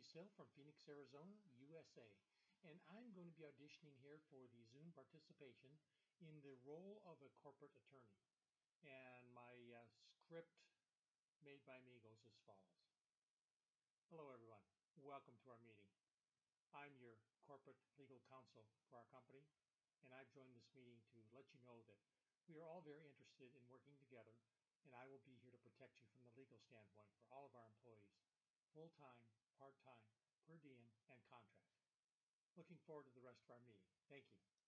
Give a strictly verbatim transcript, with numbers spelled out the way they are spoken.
Sill from Phoenix, Arizona, U S A, and I'm going to be auditioning here for the Zoom participation in the role of a corporate attorney. And my uh, script made by me goes as follows. Hello, everyone. Welcome to our meeting. I'm your corporate legal counsel for our company, and I've joined this meeting to let you know that we are all very interested in working together, and I will be here to protect you from the legal standpoint for all of our employees, full-time, part-time, per diem, and contract. Looking forward to the rest of our meeting. Thank you.